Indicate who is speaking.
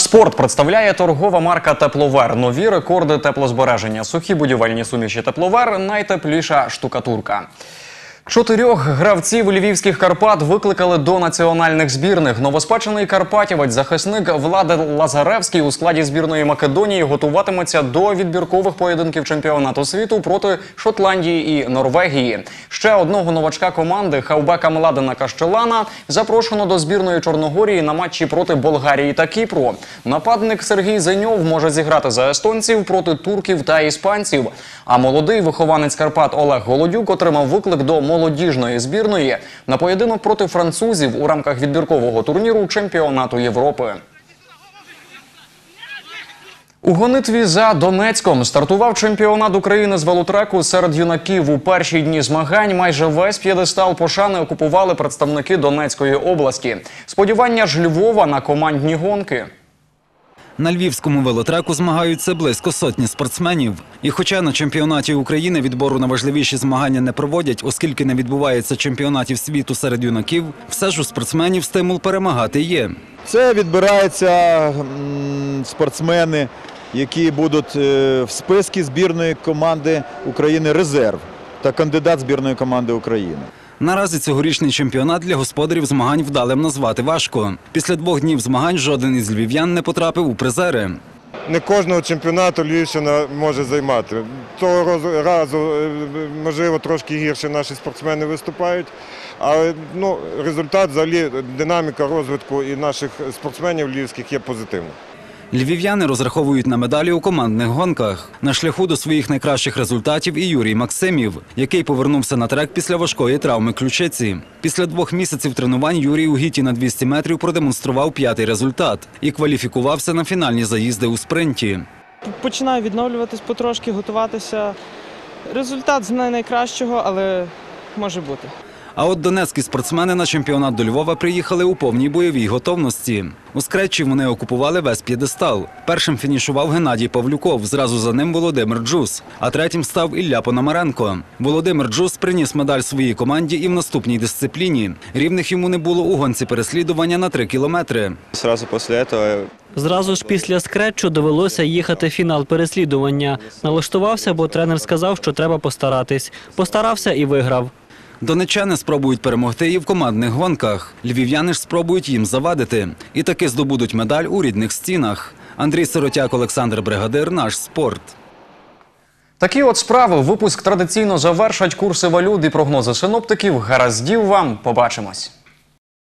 Speaker 1: Спорт представляє торгова марка «Тепловер». Нові рекорди теплозбереження. Сухі будівельні суміші «Тепловер» – найтепліша штукатурка. 4 гравців львівських «Карпат» викликали до національних збірних. Новоспечений карпатівець, захисник Владен Лазаревський у складі збірної Македонії готуватиметься до відбіркових поєдинків чемпіонату світу проти Шотландії і Норвегії. Ще одного новачка команди, хавбека Младена Кащелана, запрошено до збірної Чорногорії на матчі проти Болгарії та Кіпру. Нападник Сергій Зеньов може зіграти за естонців проти турків та іспанців. А молодий вихованець Карпат Олег Голодюк отримав виклик до молодіжної збірної на поєдинок проти французів у рамках відбіркового турніру чемпіонату Європи. У гонитві за Донецьком стартував чемпіонат України з велотреку серед юнаків. У перші дні змагань майже весь п'єдестал пошани окупували представники Донецької області. Сподівання ж Львова на командні гонки.
Speaker 2: На львівському велотреку змагаються близько сотні спортсменів. І хоча на чемпіонаті України відбору на важливіші змагання не проводять, оскільки не відбувається чемпіонатів світу серед юнаків, все ж у спортсменів стимул перемагати є.
Speaker 3: Це відбираються спортсмени, які будуть в списку збірної команди України «Резерв» та кандидат збірної команди України.
Speaker 2: Наразі цьогорічний чемпіонат для господарів змагань вдалим назвати важко. Після 2 днів змагань жоден із львів'ян не потрапив у призери.
Speaker 4: Не кожного чемпіонату Львівщина може займати. Того разу, можливо, трошки гірше наші спортсмени виступають, але результат, взагалі, динаміка розвитку і наших спортсменів львівських є позитивна.
Speaker 2: Львів'яни розраховують на медалі у командних гонках. На шляху до своїх найкращих результатів і Юрій Максимів, який повернувся на трек після важкої травми ключиці. Після 2 місяців тренувань Юрій у гіті на 200 метрів продемонстрував 5-й результат і кваліфікувався на фінальні заїзди у спринті.
Speaker 5: Починаю відновлюватись потрошки, готуватися. Результат з не найкращого, але може бути.
Speaker 2: А от донецькі спортсмени на чемпіонат до Львова приїхали у повній бойовій готовності. У скретчі вони окупували весь п'єдестал. Першим фінішував Геннадій Павлюков, зразу за ним Володимир Джус, а третім став Ілля Пономаренко. Володимир Джус приніс медаль своїй команді і в наступній дисципліні. Рівних йому не було у гонці переслідування на 3 кілометри.
Speaker 6: Зразу ж після скретчу довелося їхати в фінал переслідування. Налаштувався, бо тренер сказав, що треба постаратись. Постарався і виграв.
Speaker 2: Донеччани спробують перемогти і в командних гонках. Львів'яни ж спробують їм завадити. І таки здобудуть медаль у рідних стінах. Андрій Сиротяк, Олександр Бригадир, «Наш спорт».
Speaker 1: Такі от справи. Випуск традиційно завершать курси валют і прогнози синоптиків. Гараздів вам. Побачимось.